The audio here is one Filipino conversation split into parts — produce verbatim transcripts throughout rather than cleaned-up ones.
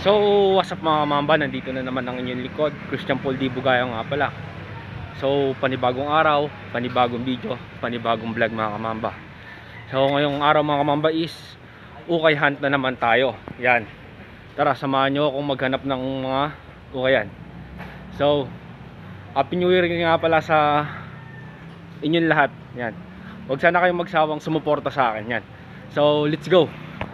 So, what's up mga kamamba? Nandito na naman ang inyong likod, Christian Paul D. Bugayo nga pala. So, panibagong araw, panibagong video, panibagong vlog mga kamamba. So, ngayong araw mga kamamba is ukay hunt na naman tayo. Yan. Tara, samahan nyo akong maghanap ng mga ukayan. So, Happy New Year nga pala sa inyong lahat. Yan. Huwag sana kayong magsawang sumuporta sa akin. Yan. So, let's go!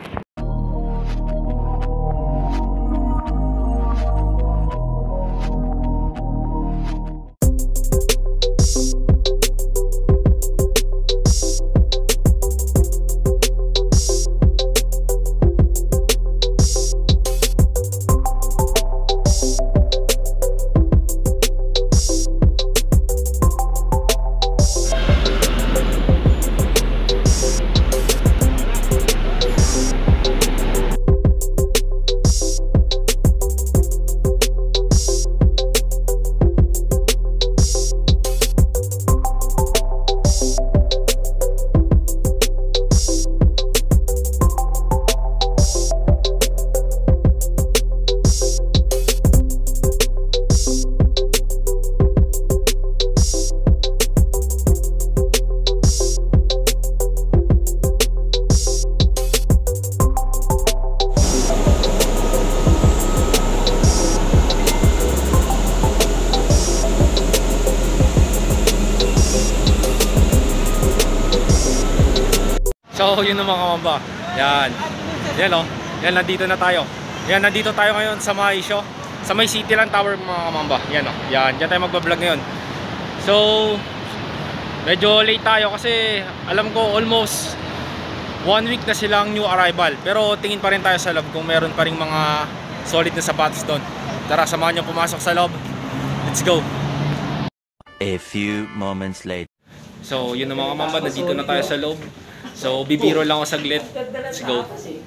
So yun naman kamamba. Yan. Yan o. Yan, nandito na tayo. Yan, nandito tayo ngayon sa May Show. Sa May City Land Tower mga kamamba. Yan o. Yan. Diyan tayo magbablog ngayon. So medyo late tayo kasi alam ko almost one week na silang new arrival. Pero tingin pa rin tayo sa loob kung meron pa rin mga solid na sapatos doon. Tara, samahan nyo pumasok sa loob. Let's go. A few moments later. So yun naman kamamba. Nandito na tayo sa loob. So, bibiro lang ako saglit. Let's go.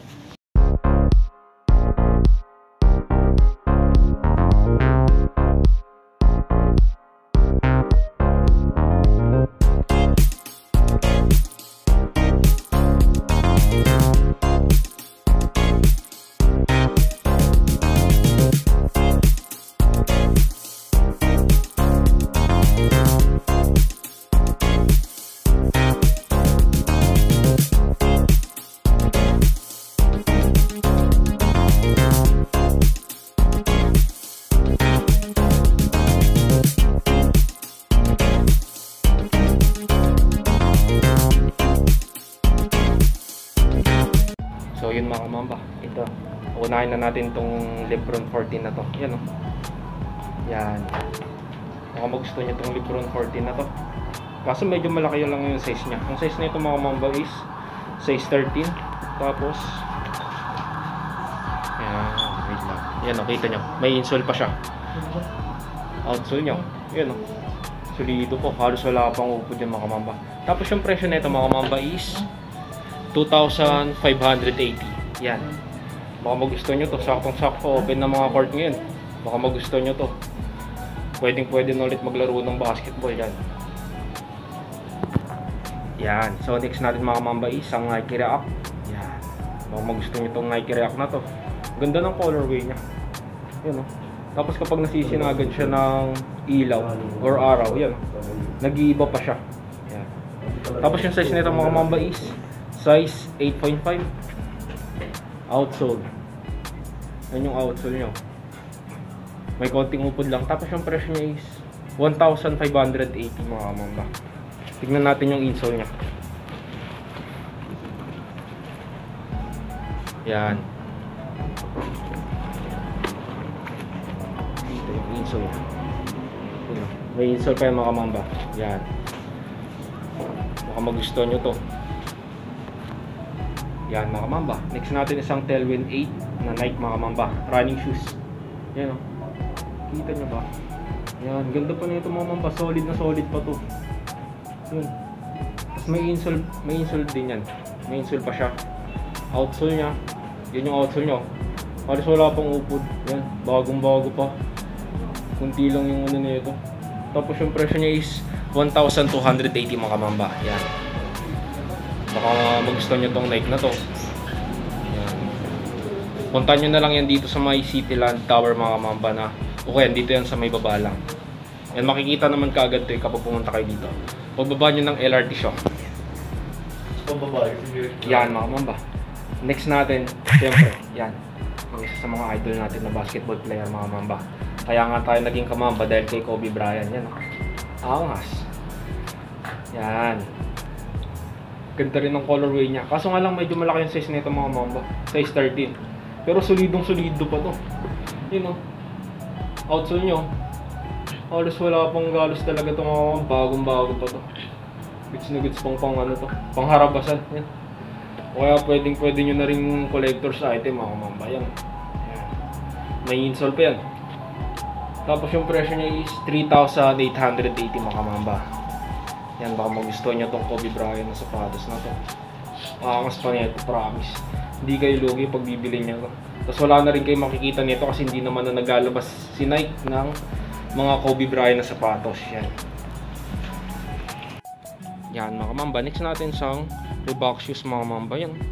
So yun mga kamamba, ito unahin na natin tong Lebron fourteen na to. Yan o. Yan. Baka magusto nyo tong Lebron fourteen na to. Kaso medyo malaki lang yung size nya. Ang size na ito mga kamamba is size thirteen. Tapos yan, wait lang. Yan o, kita nyo, may insole pa siya. Outsole nyo. Yan o, solido po, halos wala pang upod yung mga kamamba. Tapos yung presyo na ito mga kamamba is two thousand five hundred eighty. Yan. Baka magustuhan nyo to. Saktong-sakto. Open na mga court ngayon. Baka magustuhan nyo to. Pwedeng pwede na ulit maglaro ng basketball. Yan. Yan. So next natin mga mamba is ang Nike React. Yan. Baka magustuhan nyo tong Nike React na to. Ganda ng colorway nya. Yan o. Tapos kapag nasisinagan siya ng ilaw or araw, yan. Nag-iiba pa siya. Yan. Tapos yung size nito mga mamba is size eight point five. Outsole. Yan yung outsole nyo. May konting upod lang. Tapos yung presyo niya is one thousand five hundred eighty mga kamamba. Tignan natin yung insole nya. Yan. Ito yung insole nya. May insole pa yung mga kamamba. Yan. Baka magustuhan nyo to. Yan mga kamamba. Next natin isang Tailwind eight na Nike mga kamamba. Running shoes. Yan o. Kita nyo ba? Yan. Ganda pa nito mga kamamba. Solid na solid pa to. Yan. Tapos may insole. May insole din yan. May insole pa siya. Outsole nya. Yan yung outsole nyo. Halos wala pang upod. Yan. Bagong bago pa. Kunti lang yung ano nito. Tapos yung presyo niya is one thousand two hundred eighty mga kamamba. Yan. Baka magustuhan nyo tong Nike na to. Yan. Punta nyo na lang yan dito sa may Cityland Tower mga kamamba na. Okay, dito yan sa may baba lang. Yan, makikita naman kaagad to eh kapag pumunta kayo dito. Pagbaba nyo ng L R T siya. Pababa. Yan mga kamamba. Next natin, siyempre, yan. Ang isa sa mga idol natin na basketball player mga kamamba. Kaya nga tayo naging kamamba dahil kay Kobe Bryant. Yan o. Angas. Yan. Ganda rin ng colorway niya. Kaso nga lang medyo malaki yung size nito mga kamamba. Size thirteen. Pero solidong solido pa to. Yun o. Outsole nyo. Halos wala pang galos talaga ito mga kamamba. Bagong bago pa to. Goods na goods pang pang ano to. Pangharabasan. Yan. Kaya pwedeng pwede nyo na rin collector's item mga kamamba. Yan. Yan. May insole pa yan. Tapos yung presyo niya is three thousand eight hundred eighty mga kamamba. Yan, baka magustuhan nyo tong Kobe Bryant na sapatos na to. Angas pa nito, promise. Hindi kayo lugi pag bibili nyo to. Tapos wala na rin kayo makikita nito kasi hindi naman na naglalabas si Nike ng mga Kobe Bryant na sapatos. Yan. Yan mga kamamba. Next natin sang Reebok shoes mga kamamba. Yan.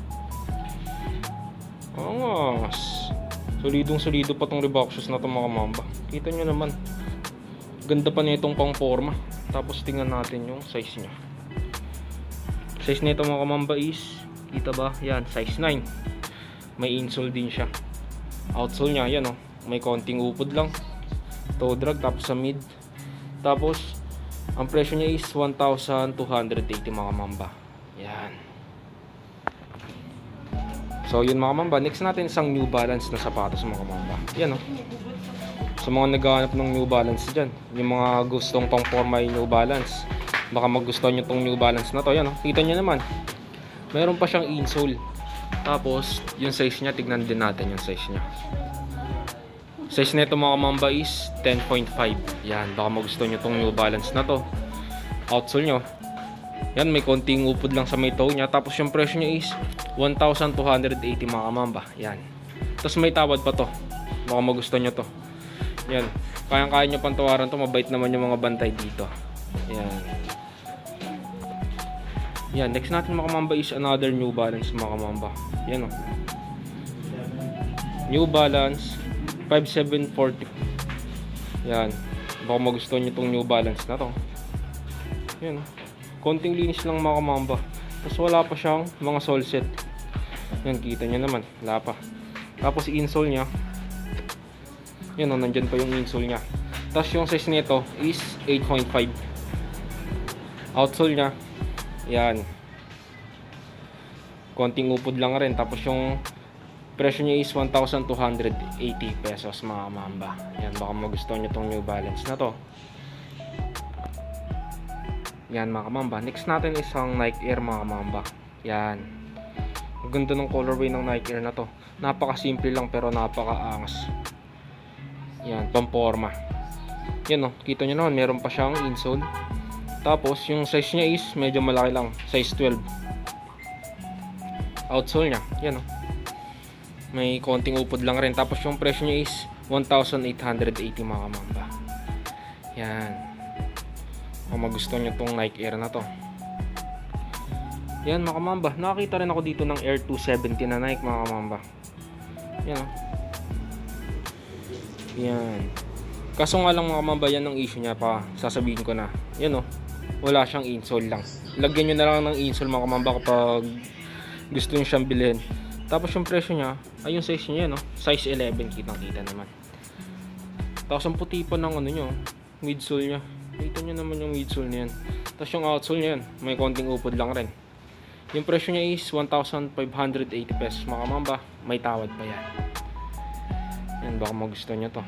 Angas. Solidong solido pa tong Reebok shoes na to mga kamamba. Kita nyo naman. Ganda pa nitong pang forma. Tapos tingnan natin yung size nya. Size nito mga kamamba is, kita ba? Yan, size nine. May insole din siya. Outsole nya, yan o. Oh. May konting upod lang. Toe drag, tapos sa mid. Tapos, ang presyo niya is one thousand two hundred eighty mga kamamba. Yan. So yun mga kamamba. Next natin isang New Balance na sapatos mga kamamba. Yan o. Oh. Sa mga naghahanap ng New Balance dyan, yung mga gustong pang forma yung New Balance, baka magustuhan nyo tong New Balance na to. Yan, oh. Kita nyo naman, mayroon pa siyang insole. Tapos yung size nya, tignan din natin yung size nya. Size nito mga kamamba is ten point five. Yan, baka magustuhan nyo tong New Balance na to. Outsole nyo, yan, may konting upod lang sa may toe nya. Tapos yung presyo nya is one thousand two hundred eighty mga kamamba. Yan. Tapos may tawad pa to, baka magustuhan nyo to. Yan, kayang-kaya nyo pantawaran to. Mabait naman yung mga bantay dito. Yan. Yan, next natin mga kamamba is another New Balance mga kamamba. Yan o. New Balance five seven forty. Yan, baka magustuhan nyo tong New Balance na to. Yan, konting linis lang mga kamamba. Tapos wala pa siyang mga sole set. Yan, kita nyo naman, wala pa. Tapos insole nya, yan o, nandyan pa yung insole nya. Tapos yung size nito is eight point five. Outsole nya, yan, konting upod lang rin. Tapos yung presyo nya is one thousand two hundred eighty pesos mga kamamba. Yan, baka magustuhan nyo tong New Balance na to. Yan mga kamamba. Next natin is ang Nike Air mga kamamba. Yan, ang ganda ng colorway ng Nike Air na to. Napaka simple lang pero napaka angas. Yan, pamporma. Yan o, kita nyo naman, meron pa siyang insole. Tapos, yung size niya is medyo malaki lang, size twelve. Outsole niya, yan o. May konting upod lang rin. Tapos, yung presyo niya is one thousand eight hundred eighty mga kamamba. Yan. Kung magustuhan nyo tong Nike Air na to. Yan mga kamamba. Nakakita rin ako dito ng Air two seventy na Nike mga kamamba. Yan o. Yan. Kaso nga lang mga kamamba, yan ang issue niya pa. Sasabihin ko na. Yan o. Wala siyang insole lang. Lagyan nyo na lang ng insole mga kamamba kapag gusto nyo siyang bilhin. Tapos yung presyo niya, ay yung size niya yan o. Size eleven, kitang kita naman. Tapos ang puti pa ng ano nyo, midsole niya. Kita nyo naman yung midsole niya yan. Tapos yung outsole niya yan, may konting upod lang rin. Yung presyo niya is one thousand five hundred eighty pesos mga kamamba. May tawad pa yan. Yan, baka magustuhan nyo to.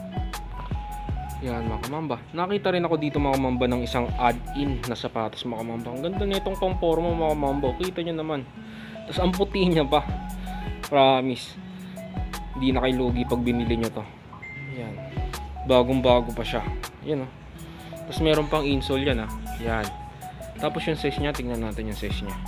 Yan mga kamamba. Nakita rin ako dito mga kamamba ng isang add-in na sapatos mga kamamba. Ang ganda nitong pang-forma mga kamamba. Kita nyo naman. Tapos ang puti niya pa. Promise. Hindi na kayo lugi pag binili nyo to. Yan. Bagong bago pa siya. Yan o. Tapos meron pang insole yan ha. Yan. Tapos yung size niya, tingnan natin yung size niya.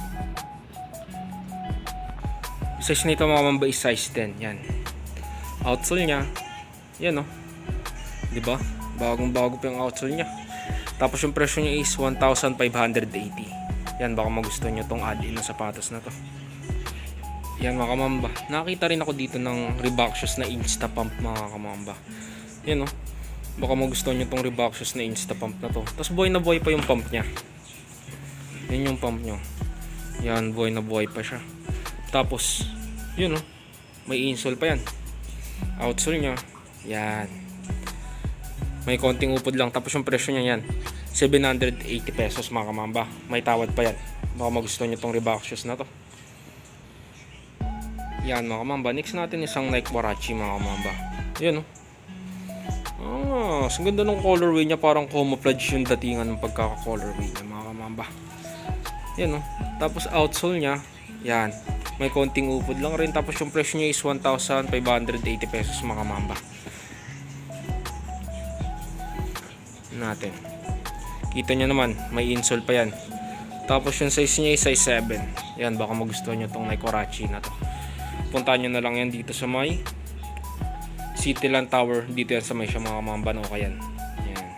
Size nito mga kamamba is size ten. Yan. Outsole niya, yan o, diba? Bagong bago pa yung outsole niya. Tapos yung presyo niya is one thousand five hundred eighty. Yan, baka magustuhan nyo tong add-in na sapatos na to. Yan mga kamamba. Nakita rin ako dito ng Reebok shoes na Insta Pump mga kamamba. Yan o. Baka magustuhan nyo tong Reebok shoes na Insta Pump na to. Tapos buhay na buhay pa yung pump nya. Yan yung pump nyo. Yan, buhay na buhay pa siya. Tapos, yun o. May insole pa yan. Outsole nya. Yan. May konting upod lang. Tapos yung presyo nya yan. seven hundred eighty pesos mga kamamba. May tawad pa yan. Baka magustuhan nyo tong Reebok shoes na to. Yan mga kamamba. Next natin isang Nike Warachi mga kamamba. Yan o. Ah, ang ganda ng colorway niya. Parang camouflage yung datingan ng pagkaka-colorway niya mga kamamba. Yan o. Tapos outsole niya. Yan. May konting upod lang rin. Tapos yung presyo niya is one thousand five hundred eighty pesos mga kamamba. Natin. Kita nyo naman. May insole pa yan. Tapos yung size niya is size seven. Yan. Baka magustuhan nyo tong Nike Warachi na to. Puntahan nyo na lang yan dito sa may Cityland Tower. Dito yan sa may siya mga kamamba. No, yan. Yan.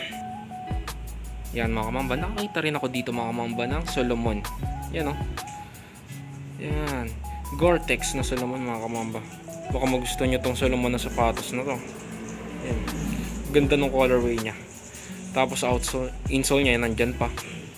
Yan mga kamamba. Nakakita rin ako dito mga kamamba ng Solomon. Yan o. Oh. Yan. Gore-Tex na Solomon mga kamamba. Baka magustuhan nyo tong Solomon na sapatos na to. Yan. Ganda ng colorway nya. Tapos outsole, insole nya nandyan pa.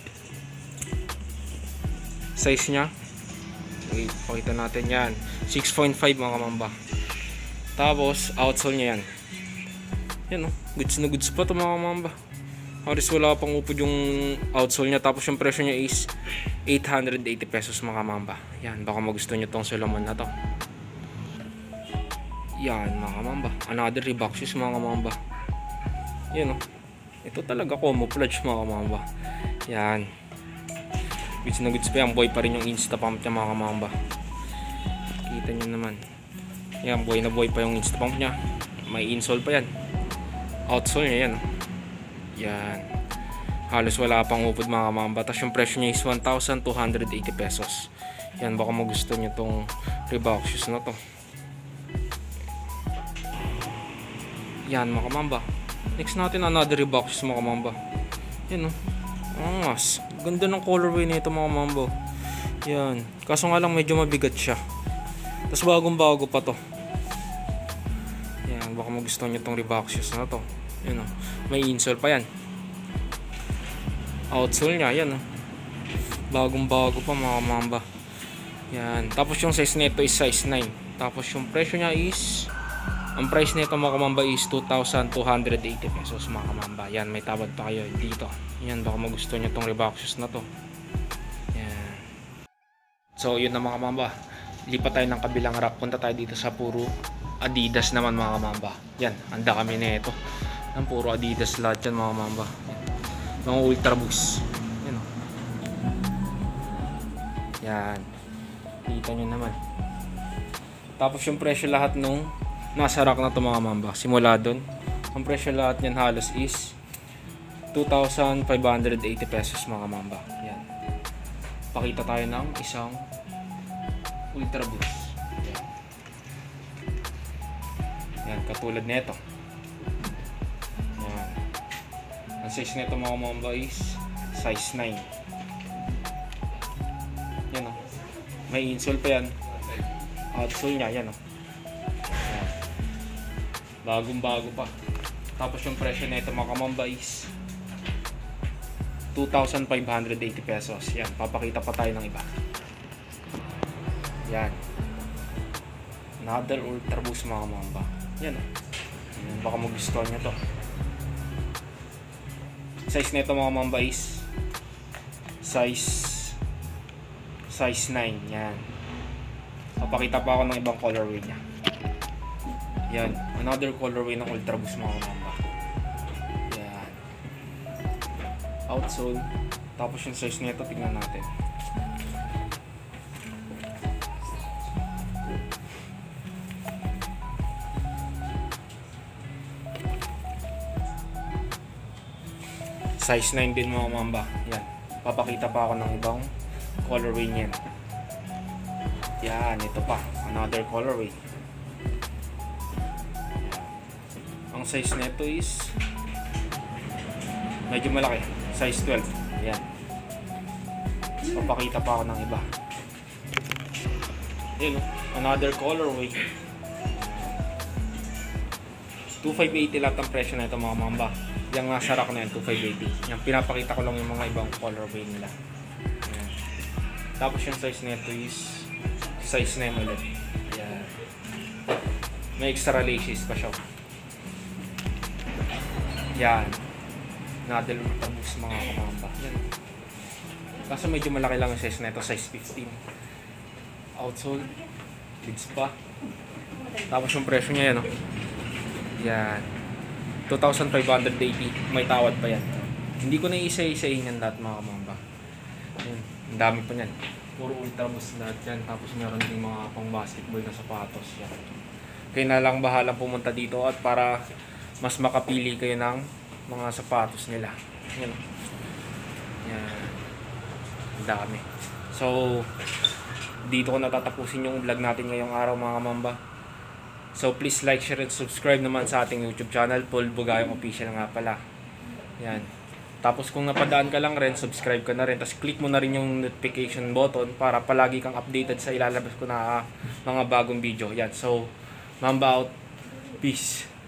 Size nya. Wait, pakita natin yan. six point five mga kamamba. Tapos outsole nya yan. Yan o. Goods na goods pa to mga kamamba. Halos wala pang upod yung outsole nya. Tapos yung presyo nya is eight hundred eighty pesos mga kamamba. Yan. Baka magustuhan nyo tong Solomon na to. Yan mga kamamba. Another Reebok shoes mga kamamba. Yan o. Ito talaga camouflage mga kamamba. Yan. Goods na goods pa yan. Boy pa rin yung Insta Pump niya mga kamamba. Kita nyo naman. Yan. Boy na boy pa yung Insta Pump niya. May insole pa yan. Outsole niya yan. Yan. Halos wala pang upod mga kamamba. Tapos yung presyo niya is one thousand two hundred eighty pesos. Yan. Baka magustuhan nyo tong Reebok shoes na to. Yan mga kamamba. Next natin another Reebok shoes mga kamamba. Yan o. Angas. Ganda ng colorway nito mga kamamba. Yan. Kaso nga lang medyo mabigat siya. Tapos bagong bago pa to. Yan. Baka magustuhan nyo tong Reebok shoes na to. Yan o. May insole pa yan. Outsole nya. Yan o. Bagong bago pa mga kamamba. Yan. Tapos yung size nito is size nine. Tapos yung presyo nya is, ang price nito mga kamamba is two thousand two hundred eighty pesos mga kamamba. Yan, may tawad pa kayo dito. Yan, baka magustuhan nyo tong Reebok shoes na to. Yan. So, yun na mga kamamba. Lipat tayo ng kabilang rack. Punta tayo dito sa puro Adidas naman mga kamamba. Yan, handa kami na ito. Yan, puro Adidas lahat yan mga kamamba. Mga Ultra Boost. Yan o. Yan. Kita nyo naman. Tapos yung presyo lahat nung nasa rack na to mga mamba. Simula doon. Ang presyo lahat niyan halos is two thousand five hundred eighty pesos mga mamba. Yan. Pakita tayo ng isang Ultra Boost. Yan. Yan. Katulad nito. Yan. Ang size nito mga mamba is size nine. Yan o. May insole pa yan. Outsole nya. Yan o. Bagong bago pa. Tapos yung presyo nito mga kamamba is two thousand five hundred eighty pesos. Yan, papakita pa tayo ng iba. Yan. Another Ultra Boost mga kamamba. Yan o. Yan, baka magustuhan nyo to. Size nito mga kamamba is size size nine. Yan. Papakita pa ako ng ibang colorway nya. Yan, another colorway ng Ultra Boost mga kamamba. Yan. Outsole. Tapos yung size nito, tingnan natin. Size nine din mga kamamba. Yan. Papakita pa ako ng ibang colorway niyan. Yan, ito pa. Another colorway. Ang size nito is medyo malaki, size twelve. Ayan. Papakita pa ako ng iba. Yun, no? Another colorway. two five eighty lahat ang presyo na ito mga mamba. Yung nasa rack na yan, two five eighty. Yung pinapakita ko lang yung mga ibang colorway nila. Ayan. Tapos yung size nito is size na yun ulit. Ayan. May extra laces pa siya. Yan. Nadal tabus mga kamamba. Yan. Kaso medyo malaki lang yung size nito, size fifteen. Outsole. Lids pa. Tapos yung presyo niya yan, no? Yan. two thousand five hundred eighty. May tawad pa yan. Hindi ko na isa-isahin yan lahat mga kamamba. Yan. Ang dami pa yan. Puro ultraboost lahat yan. Tapos meron din mga pang basketball na sapatos. Yan. Kaya na lang bahala pumunta dito at para mas makapili kayo ng mga sapatos nila. Yan. Yan. Ang dami. So, dito ko natatapusin yung vlog natin ngayong araw mga kamamba. So please like, share, and subscribe naman sa ating YouTube channel, Paul Bugayong Official nga pala. Yan. Tapos kung napadaan ka lang rin, subscribe ka na rin. Tapos click mo na rin yung notification button para palagi kang updated sa ilalabas ko na uh, mga bagong video. Yan. So, Mamba out. Peace.